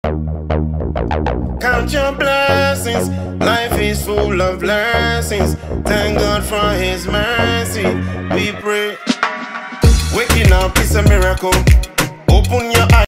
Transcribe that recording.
Count your blessings, life is full of blessings. Thank God for His mercy, we pray. Waking up is a miracle.